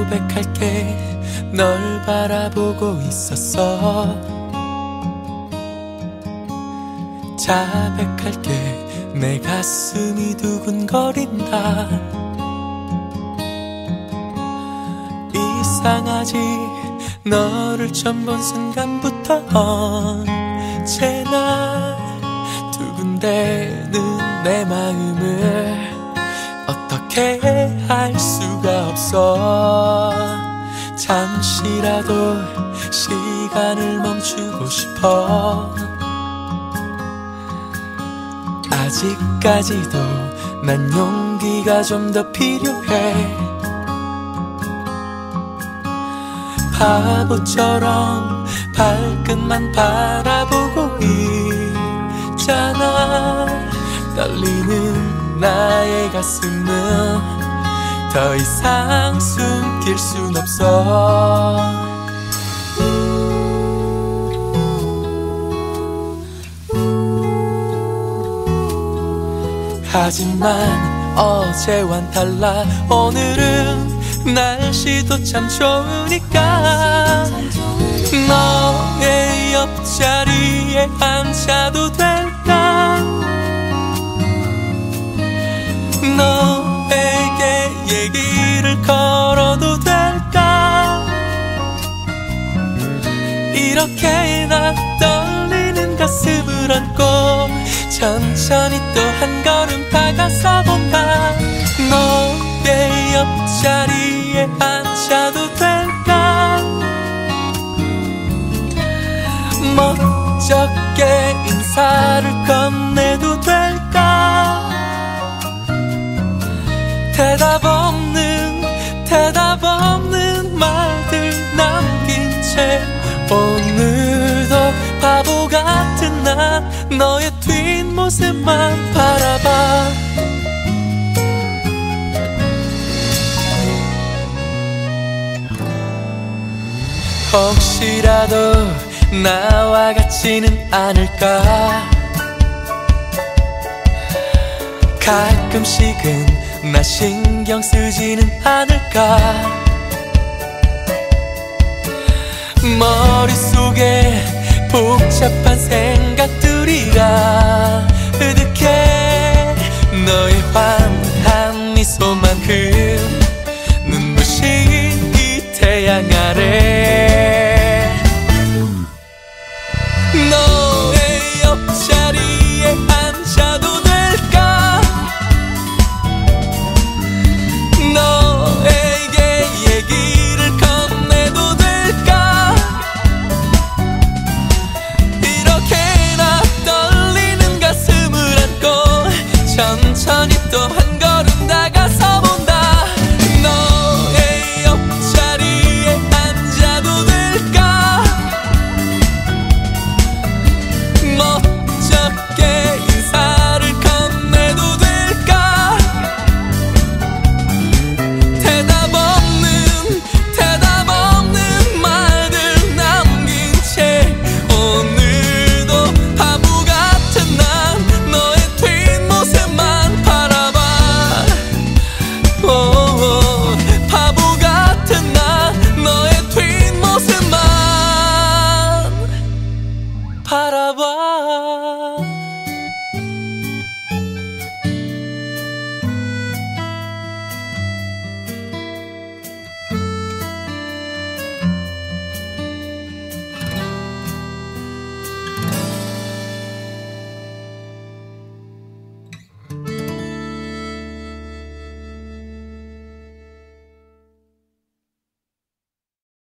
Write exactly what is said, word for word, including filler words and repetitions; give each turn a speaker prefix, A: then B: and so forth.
A: 고백할게. 널 바라보고 있었어. 자백할게. 내 가슴이 두근거린다. 이상하지. 너를 처음 본 순간부터 언제나 두근대는 내 마음을 어떻게 할 수가 없어. 잠시라도 시간을 멈추고 싶어. 아직까지도 난 용기가 좀 더 필요해. 바보처럼 발끝만 바라보고 있잖아. 떨리는 나의 가슴은 더 이상 숨길 순 없어. 하지만 어제와는 달라. 오늘은 날씨도 참 좋으니까 너의 옆자리에 앉아도 될까? 너에게 얘기를 걸어도 될까? 이렇게 나 떨리는 가슴을 안고 천천히 또 한 걸음 다가서 본다. 너의 옆자리에 앉아도 될까? 멋쩍게 인사를 건네도 될까? 대답 없는 대답 없는 말들 남긴 채 오늘도 바보 같은 나 너의 뒷모습만 바라봐. 혹시라도 나와 같지는 않을까? 가끔씩은 나 신경 쓰지는 않을까? 머릿속에 복잡한 생각들이 가득해. 너의 환한 미소만큼 눈부신 이 태양 아래